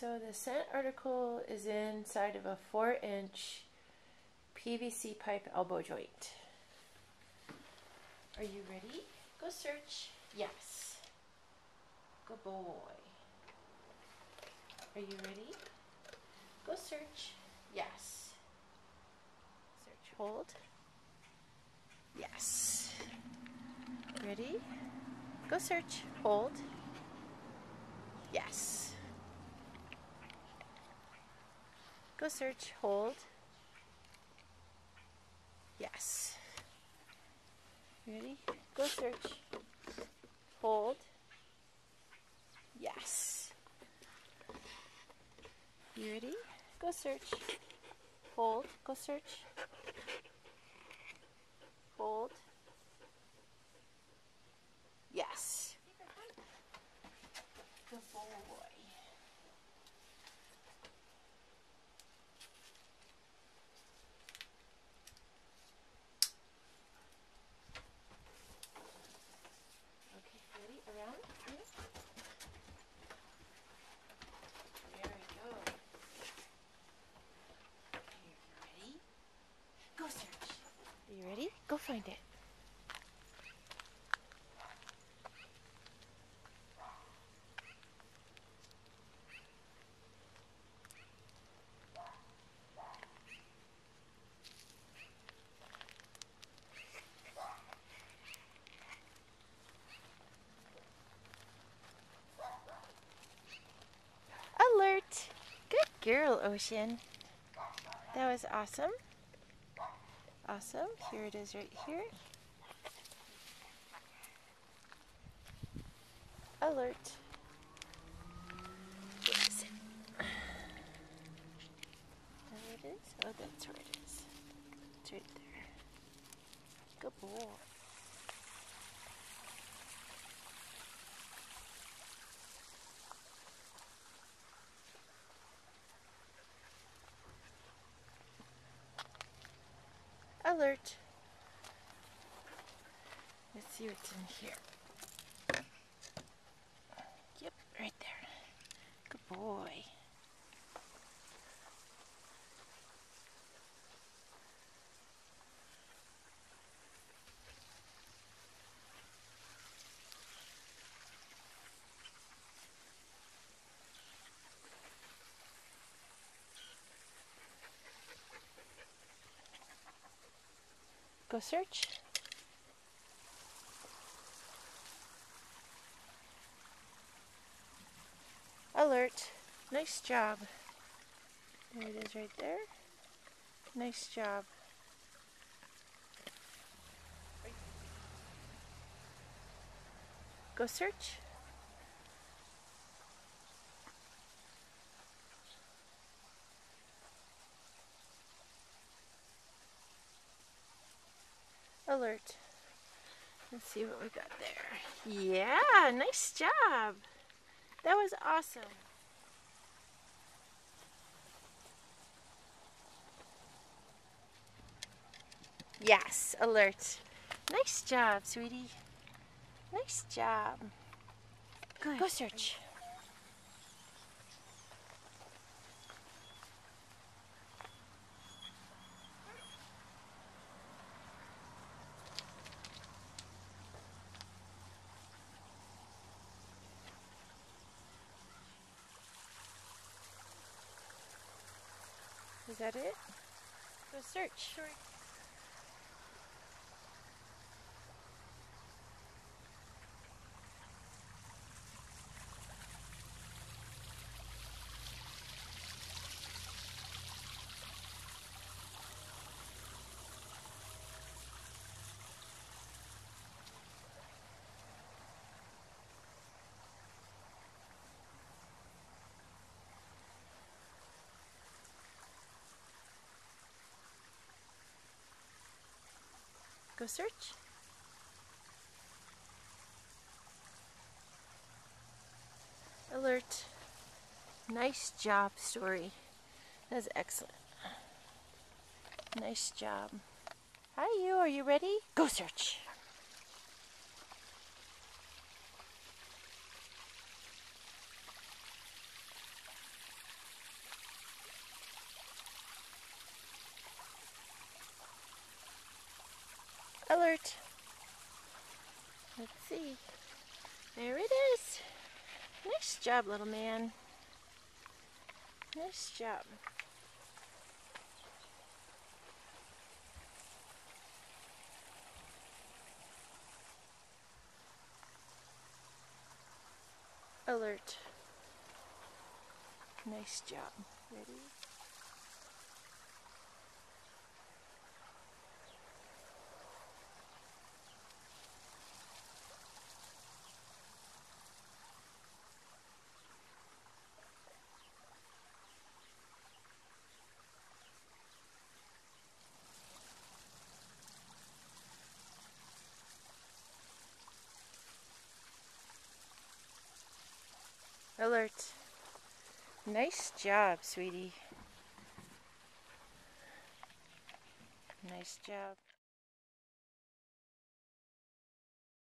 So the scent article is inside of a 4-inch PVC pipe elbow joint. Are you ready? Go search. Yes. Good boy. Are you ready? Go search. Yes. Search. Hold. Yes. Ready? Go search. Hold. Yes. Go search. Hold. Yes. Ready? Go search. Hold. Yes. You ready? Go search. Hold. Go search. Hold. Yes. Good boy. Okay, ready? Around? Here. There we go. Okay, you ready? Go search. Are you ready? Go find it. Alert! Good girl, Ocean. That was awesome. Awesome. Here it is right here. Alert. Where is it? There it is. Oh, that's where it is. It's right there. Good boy. Alert. Let's see what's in here. Yep, right there. Good boy. Go search. Alert. Nice job. There it is right there. Nice job. Go search. Alert. Let's see what we got there. Yeah, nice job. That was awesome. Yes, alert. Nice job, sweetie. Nice job. Good. Go search. Is that it? Go search. Sure. Go search. Alert. Nice job, Story. That's excellent. Nice job. Hi, you. Are you ready? Go search. Alert. Let's see. There it is. Nice job, little man. Nice job. Alert. Nice job. Ready? Alert. Nice job, sweetie. Nice job.